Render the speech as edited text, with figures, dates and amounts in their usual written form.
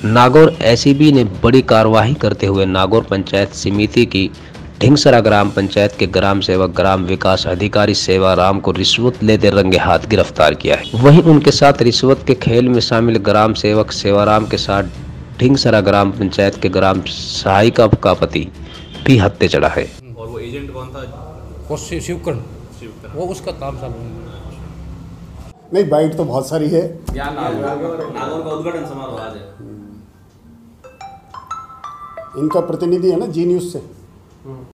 Nagaur ACB ने बड़ी कार्रवाई करते हुए नागौर पंचायत समिति की ढिंगसरा ग्राम पंचायत के ग्राम सेवक ग्राम विकास अधिकारी सेवाराम को रिश्वत लेते रंगे हाथ गिरफ्तार किया है। वहीं उनके साथ रिश्वत के खेल में शामिल ग्राम सेवक सेवाराम के साथ ढिंगसरा ग्राम पंचायत के ग्राम सहायिका का पति भी हत्या चढ़ा है। और वो एजेंट कौन था? वो शिवकर्ण, वो उसका काम चालू है। नहीं, बाइट तो बहुत सारी है। नागौर का उद्घाटन समारोह आज है। इनका प्रतिनिधि है ना जी न्यूज़ से।